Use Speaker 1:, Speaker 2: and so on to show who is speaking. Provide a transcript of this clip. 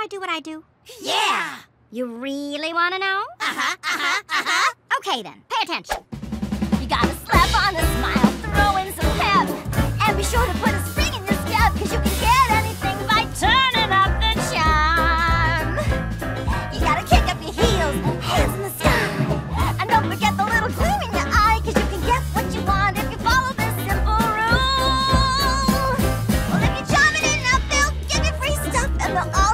Speaker 1: I do what I do?
Speaker 2: Yeah!
Speaker 1: You really want to know? Okay then, pay attention. You gotta slap on a smile, throw in some pep, and be sure to put a spring in your step, cause you can get anything by turning up the charm. You gotta kick up your heels, hands in the sky, and don't forget the little gleam in your eye, cause you can get what you want if you follow this simple rule. Well, if you charm it enough, they'll give you free stuff, and they'll all